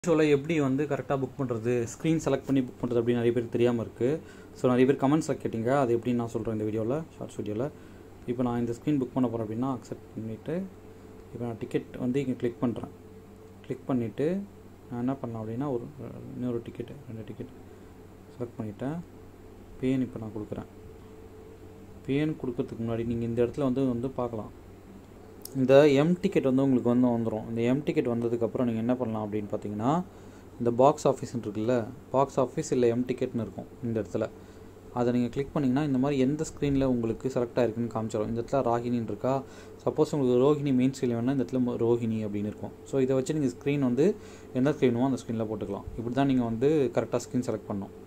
ஷோவில் எப்படி வந்து கரெக்டாக புக் பண்ணுறது, ஸ்க்ரீன் செலக்ட் பண்ணி புக் பண்ணுறது அப்படின்னு நிறைய பேருக்கு தெரியாமல் இருக்குது. ஸோ நிறைய பேர் கமெண்ட்ஸில் கேட்டிங்க, அது எப்படின்னு நான் சொல்கிறேன் இந்த வீடியோவில், ஷார்ட்ஸ் வீடியோவில். இப்போ நான் இந்த ஸ்க்ரீன் புக் பண்ண போகிறேன் அப்படின்னா அக்செப்ட் பண்ணிவிட்டு இப்போ நான் டிக்கெட் வந்து இங்கே கிளிக் பண்ணுறேன். கிளிக் பண்ணிவிட்டு நான் என்ன பண்ணலாம் அப்படின்னா இன்னொரு டிக்கெட்டு 2 டிக்கெட் செலக்ட் பண்ணிவிட்டேன். பேன் இப்போ நான் கொடுக்குறேன். பேன் கொடுக்கறதுக்கு முன்னாடி நீங்கள் இந்த இடத்துல வந்து பார்க்கலாம், இந்த எம் டிக்கெட் வந்து உங்களுக்கு வந்துடும். இந்த எம் டிக்கெட் வந்ததுக்கப்புறம் நீங்கள் என்ன பண்ணலாம் அப்படின்னு பார்த்தீங்கன்னா, இந்த பாக்ஸ் ஆஃபீஸ்ன்னு இருக்குல்ல, பாக்ஸ் ஆஃபீஸ் இல்லை எம் டிக்கெட்னு இருக்கும் இந்த இடத்துல. அதை நீங்கள் கிளிக் பண்ணிங்கன்னா இந்த மாதிரி எந்த ஸ்க்ரீனில் உங்களுக்கு செலக்ட் ஆகிருக்குன்னு காமிச்சிடும். இந்த இடத்துல ராகினின்னு இருக்கா, சப்போஸ் உங்களுக்கு ரோஹிணி மெயின் ஸ்க்ரீன் வேணால் இந்த இடத்துல ரோஹிணி அப்படின்னு இருக்கும். ஸோ இதை வச்சு நீங்கள் ஸ்க்ரீன் வந்து எந்த ஸ்க்ரீனுமோ அந்த ஸ்க்ரீனில் போட்டுக்கலாம். இப்படி தான் நீங்கள் வந்து கரெக்டாக ஸ்க்ரீன் செலக்ட் பண்ணணும்.